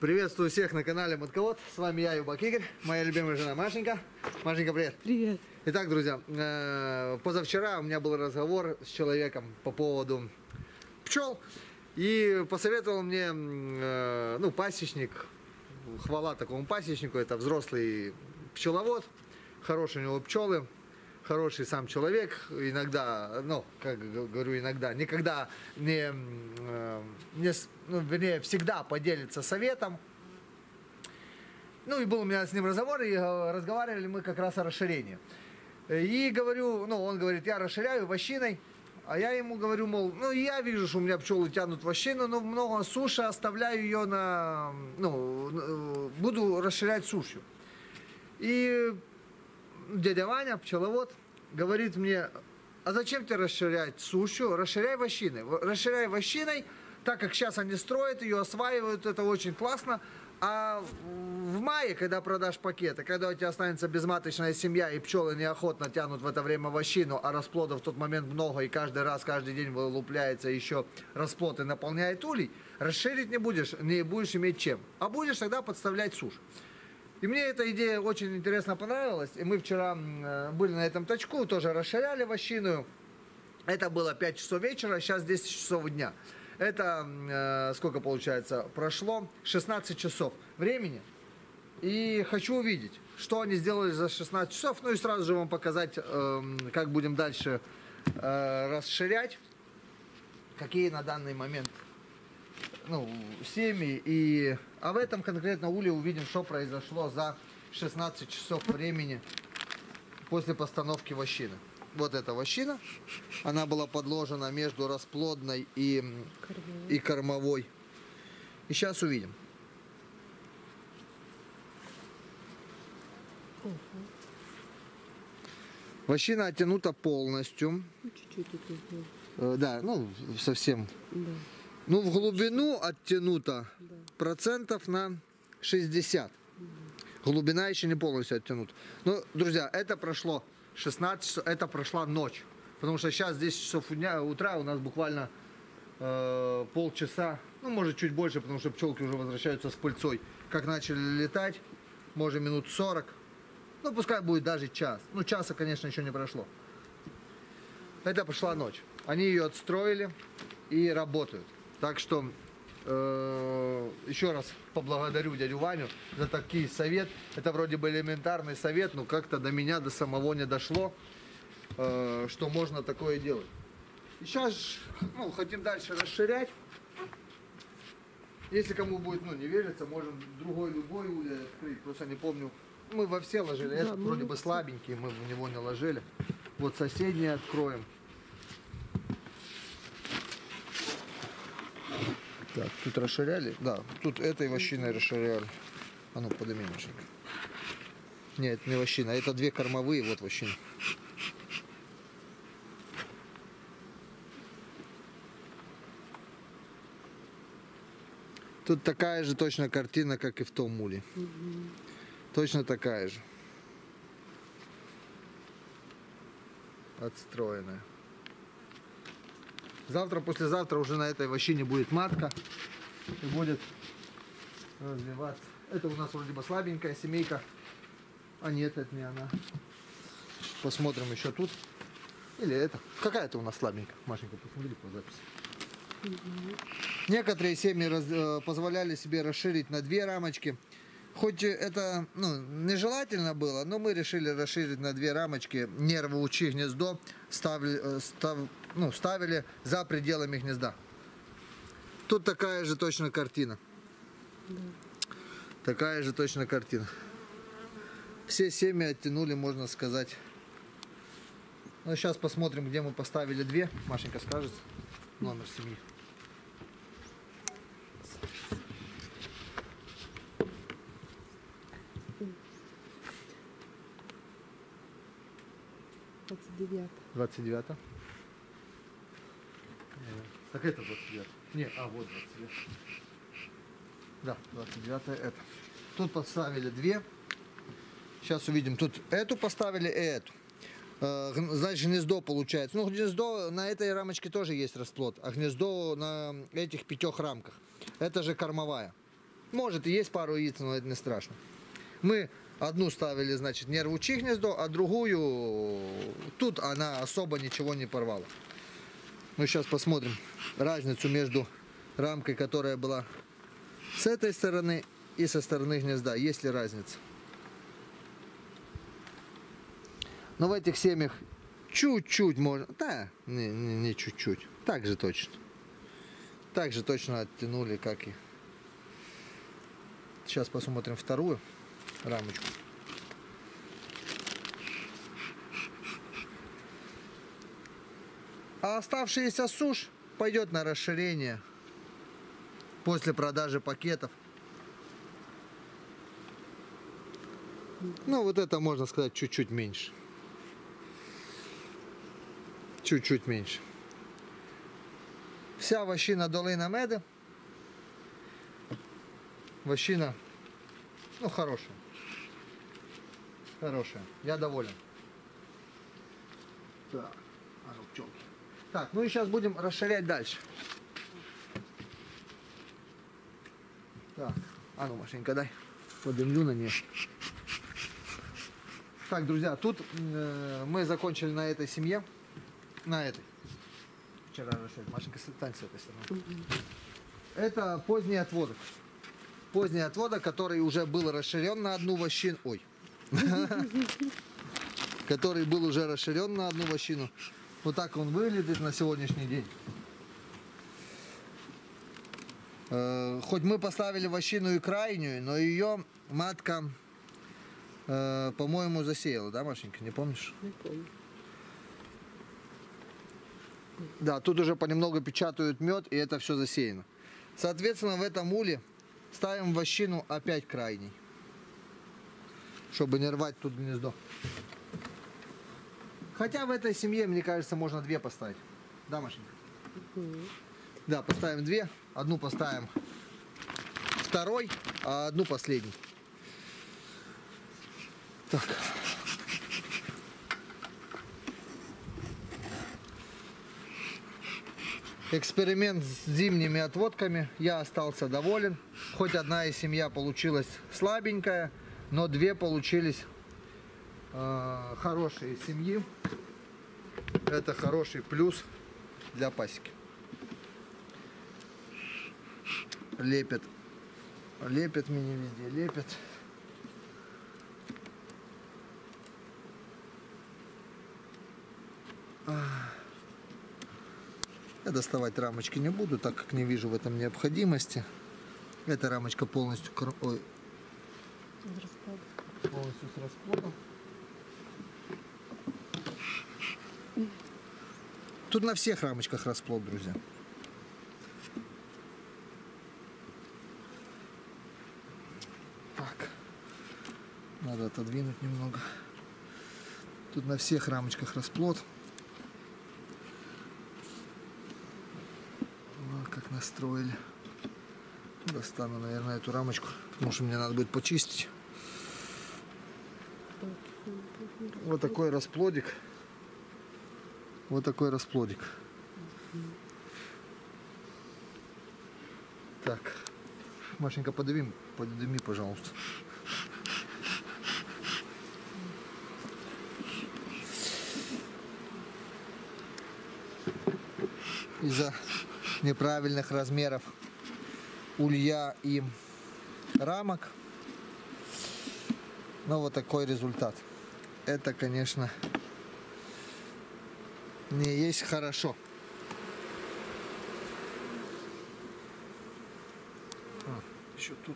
Приветствую всех на канале Матковод. С вами я, Юбак Игорь, моя любимая жена Машенька. Машенька, привет. Привет. Итак, друзья, позавчера у меня был разговор с человеком по поводу пчел. И посоветовал мне, пасечник, хвала такому пасечнику, это взрослый пчеловод, хорошие у него пчелы, хороший сам человек, иногда, никогда вернее, всегда поделится советом. Ну и был у меня с ним разговор, и разговаривали мы как раз о расширении. И говорю, он говорит, я расширяю вощиной, а я ему говорю, мол, я вижу, что у меня пчелы тянут вощину, но много суши, оставляю ее буду расширять сушью. И дядя Ваня, пчеловод, говорит мне, а зачем тебе расширять сушью? Расширяй вощиной. Расширяй вощиной, так как сейчас они строят ее, осваивают, это очень классно. А в мае, когда продашь пакеты, когда у тебя останется безматочная семья и пчелы неохотно тянут в это время вощину, а расплодов в тот момент много и каждый день вылупляется еще расплод и наполняет улей, расширить не будешь иметь чем. А будешь тогда подставлять сушь. И мне эта идея очень интересно понравилась. И мы вчера были на этом точку, тоже расширяли вощину. Это было 5 часов вечера, сейчас 10 часов дня. Это сколько получается? Прошло 16 часов времени. И хочу увидеть, что они сделали за 16 часов. Ну и сразу же вам показать, как будем дальше расширять. Какие на данный момент семьи. А в этом конкретно уле увидим, что произошло за 16 часов времени после постановки вощины. Вот эта вощина, она была подложена между расплодной и кормовой. И сейчас увидим. Вощина оттянута полностью. Чуть-чуть да, совсем. Да. В глубину оттянута процентов на 60. Глубина еще не полностью оттянута. Но, друзья, это прошло 16 часов, это прошла ночь. Потому что сейчас 10 часов утра у нас буквально полчаса, может чуть больше, потому что пчелки уже возвращаются с пыльцой. Как начали летать, может минут 40. Пускай будет даже час. Часа, конечно, еще не прошло. Это прошла ночь. Они ее отстроили и работают. Так что еще раз поблагодарю дядю Ваню за такой совет. Это вроде бы элементарный совет, но как-то до меня, до самого не дошло, что можно такое делать. И сейчас хотим дальше расширять. Если кому будет не верится, можем любой улей открыть. Просто не помню. Мы во все ложили. Этот вроде бы слабенький, мы в него не ложили. Вот соседние откроем. Так, тут расширяли? Да, тут этой вощиной расширяли. А ну, подними, Машенька. Нет, это не вощина, это две кормовые, вот вощина. Тут такая же точно картина, как и в том уле. Точно такая же. Отстроенная. Завтра, послезавтра уже на этой вощине будет матка и будет развиваться. Это у нас вроде бы слабенькая семейка. А нет, это не она. Посмотрим еще тут. Или это. Какая-то у нас слабенькая. Машенька, посмотри по записи. Некоторые семьи позволяли себе расширить на 2 рамочки. Хоть это нежелательно было, но мы решили расширить на 2 рамочки. Не рвучи гнездо ставили за пределами гнезда. Тут такая же точно картина. Такая же точно картина. Все семьи оттянули, можно сказать. Сейчас посмотрим, где мы поставили 2. Машенька скажет номер семьи. -29. 29. Так это 29. Не, вот 29. Да, 29 это. Тут поставили 2. Сейчас увидим. Тут эту поставили и эту. Значит, гнездо получается. Гнездо на этой рамочке тоже есть расплод, а гнездо на этих 5 рамках. Это же кормовая. Может и есть пару яиц, но это не страшно. Мы одну ставили, значит, не рвучье гнездо, а другую тут она особо ничего не порвала. Мы сейчас посмотрим разницу между рамкой, которая была с этой стороны и со стороны гнезда. Есть ли разница? Но в этих семьях чуть-чуть можно. Да, не чуть-чуть. Так же точно. Так же точно оттянули, как и. Сейчас посмотрим вторую рамочку. А оставшаяся сушь пойдет на расширение после продажи пакетов. Ну, вот это, можно сказать, чуть-чуть меньше. Чуть-чуть меньше. Вся вощина долина меда. Вощина, ну, хорошая. Хорошая. Я доволен. Так, а ну, пчелки. Так, ну и сейчас будем расширять дальше. Так, а ну, Машенька, дай. Подымлю на нее. Так, друзья, тут мы закончили на этой семье. На этой. Вчера расширили. Машенька, стань с этой стороны. Это поздний отводок. Поздний отводок, который уже был расширен на одну вощину. Ой. Который был уже расширен на одну вощину. Вот так он выглядит на сегодняшний день. Хоть мы поставили вощину и крайнюю, но ее матка, по-моему, засеяла, да, Машенька? Не помнишь? Не помню. Да, тут уже понемногу печатают мед, и это все засеяно. Соответственно, в этом уле ставим вощину опять крайней, чтобы не рвать тут гнездо. Хотя в этой семье, мне кажется, можно две поставить. Да, Машенька? Да, поставим две. Одну поставим второй, а одну последний. Так. Эксперимент с зимними отводками. Я остался доволен. Хоть одна из семья получилась слабенькая, но две получились хорошие семьи. Это хороший плюс для пасеки. Лепят. Лепят меня везде, лепят. Я доставать рамочки не буду, так как не вижу в этом необходимости. Эта рамочка полностью, полностью с расплодом. Тут на всех рамочках расплод, друзья. Так, надо отодвинуть немного. Тут на всех рамочках расплод. Вот как настроили. Достану, наверное, эту рамочку, потому что мне надо будет почистить. Вот такой расплодик. Вот такой расплодик. Так, Машенька, подними, пожалуйста. Из-за неправильных размеров улья и рамок. Но вот такой результат. Это, конечно, не есть хорошо. Еще тут.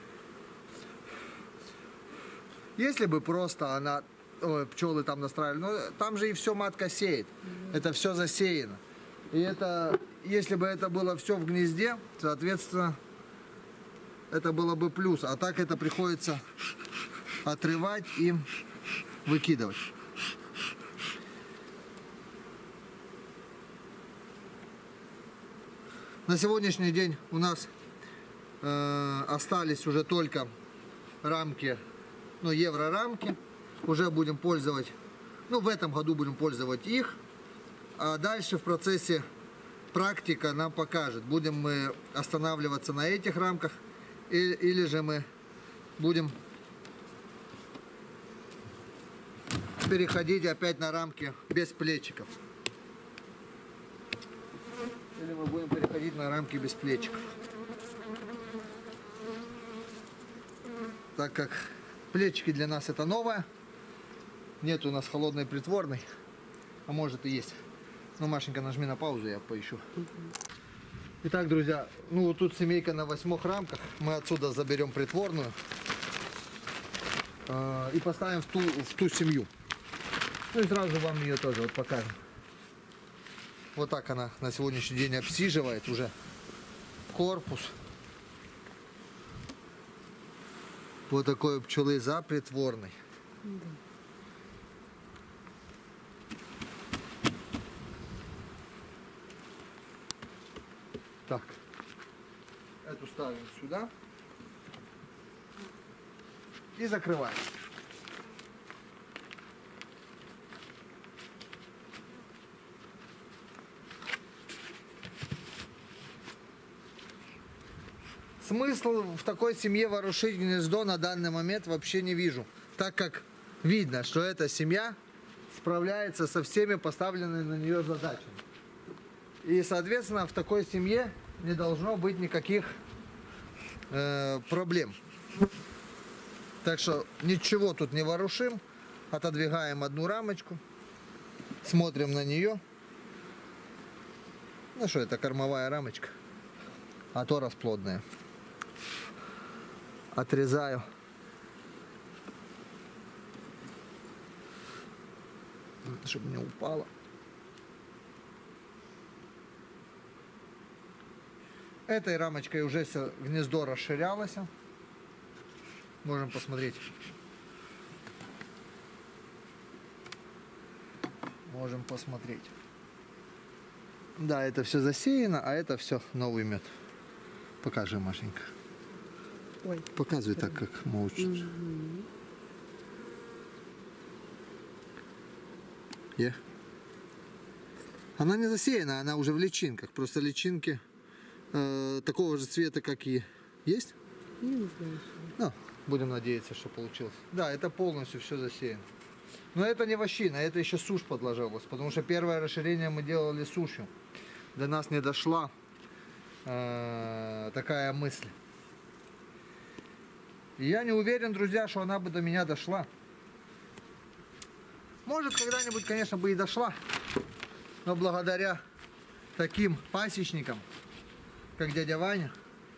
Если бы просто она, пчелы там настраивали, но там же и все матка сеет. Это все засеяно. И это, если бы это было все в гнезде, соответственно, это было бы плюс. А так это приходится отрывать и выкидывать. На сегодняшний день у нас остались уже только рамки, ну, еврорамки. Уже будем пользовать, ну, в этом году будем пользовать их. А дальше в процессе практика нам покажет, будем мы останавливаться на этих рамках или же мы будем переходить опять на рамки без плечиков. Или мы будем переходить на рамки без плечиков. Так как плечики для нас это новое. Нет у нас холодной притворной. А может и есть. Ну, Машенька, нажми на паузу, я поищу. Итак, друзья, ну вот тут семейка на 8 рамках. Мы отсюда заберем притворную. И поставим в ту семью. Ну и сразу вам ее тоже вот покажем. Вот так она на сегодняшний день обсиживает уже корпус. Вот такой пчелы за притворной. Так, эту ставим сюда и закрываем. Смысл в такой семье ворушить гнездо на данный момент вообще не вижу, так как видно, что эта семья справляется со всеми поставленными на нее задачами. И, соответственно, в такой семье не должно быть никаких проблем. Так что ничего тут не ворушим, отодвигаем одну рамочку, смотрим на нее. Ну что, это кормовая рамочка, а то расплодная. Отрезаю. Чтобы не упало. Этой рамочкой уже все гнездо расширялось. Можем посмотреть. Можем посмотреть. Да, это все засеяно, а это все новый мед. Покажи, Машенька. Ой, показывай так, как мы учимся. Она не засеяна, она уже в личинках. Просто личинки такого же цвета, как и есть. Не знаю. Ну, будем надеяться, что получилось. Да, это полностью все засеяно. Но это не вощина, это еще сушь подложилась. Потому что первое расширение мы делали сушью. До нас не дошла такая мысль. И я не уверен, друзья, что она бы до меня дошла. Может, когда-нибудь, конечно, бы и дошла. Но благодаря таким пасечникам, как дядя Ваня,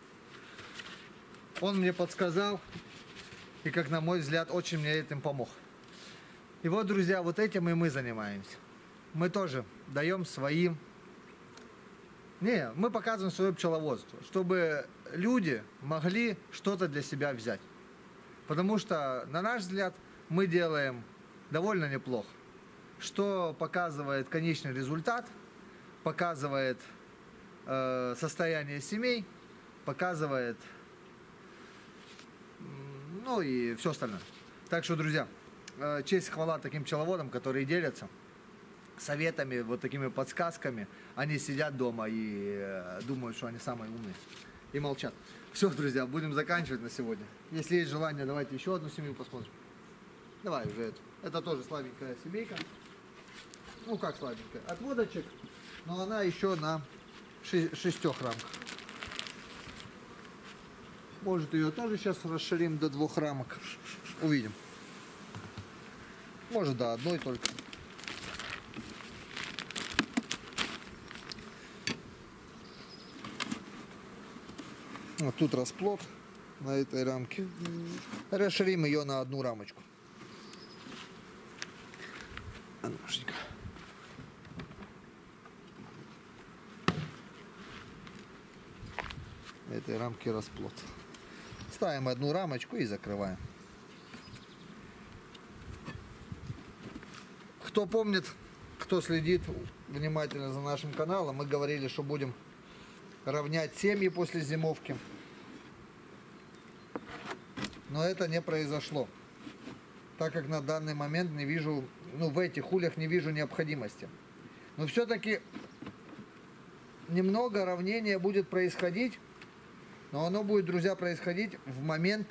он мне подсказал и, как на мой взгляд, очень мне этим помог. И вот, друзья, вот этим и мы занимаемся. Мы тоже даем своим... мы показываем свое пчеловодство, чтобы люди могли что-то для себя взять. Потому что, на наш взгляд, мы делаем довольно неплохо. Что показывает конечный результат, показывает состояние семей, показывает, ну и все остальное. Так что, друзья, честь и хвала таким пчеловодам, которые делятся советами, вот такими подсказками. Они сидят дома и думают, что они самые умные. И молчат. Все, друзья, будем заканчивать на сегодня. Если есть желание, давайте еще одну семью посмотрим. Давай уже эту. Это тоже слабенькая семейка. Ну как слабенькая? Отводочек, но она еще на 6 рамках. Может, ее тоже сейчас расширим до 2 рамок. Увидим. Может, до одной только. Вот тут расплод на этой рамке. Расширим ее на 1 рамочку. Машенька. Этой рамки расплод. Ставим 1 рамочку и закрываем. Кто помнит, кто следит внимательно за нашим каналом, мы говорили, что будем равнять семьи после зимовки. Но это не произошло. Так как на данный момент не вижу, в этих ульях не вижу необходимости. Но все-таки немного равнения будет происходить Но оно будет, друзья, происходить в момент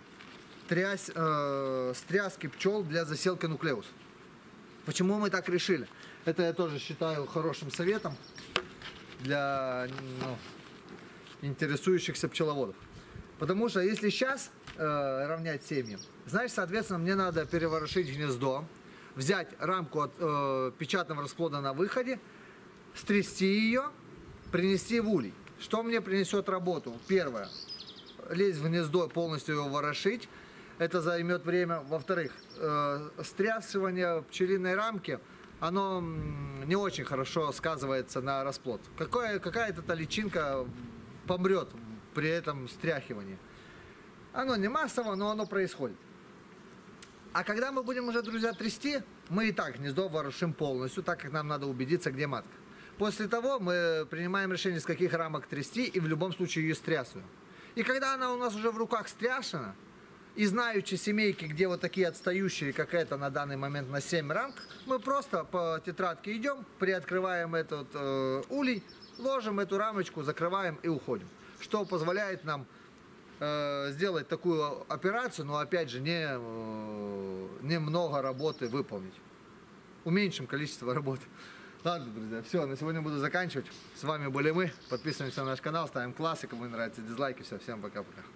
стряски пчел для заселки нуклеуса. Почему мы так решили? Это я тоже считаю хорошим советом для интересующихся пчеловодов. Потому что если сейчас равнять семьи, значит, соответственно, мне надо переворошить гнездо, взять рамку от печатного расплода на выходе, стрясти ее, принести в улей. Что мне принесет работу? Первое, лезть в гнездо, полностью его ворошить. Это займет время. Во-вторых, стрясывание пчелиной рамки, оно не очень хорошо сказывается на расплод. Какая-то личинка помрет при этом стряхивании. Оно не массово, но оно происходит. А когда мы будем уже, друзья, трясти, мы и так гнездо ворошим полностью, так как нам надо убедиться, где матка. После того мы принимаем решение, с каких рамок трясти, и в любом случае ее стрясываем. И когда она у нас уже в руках стряшена, и знаючи семейки, где вот такие отстающие, как это на данный момент на 7 рамок, мы просто по тетрадке идем, приоткрываем этот улей, ложим эту рамочку, закрываем и уходим. Что позволяет нам сделать такую операцию, но опять же не много работы выполнить. Уменьшим количество работы. Ладно, друзья, все, на сегодня буду заканчивать. С вами были мы. Подписываемся на наш канал, ставим классы, кому нравится, дизлайки. Все, всем пока-пока.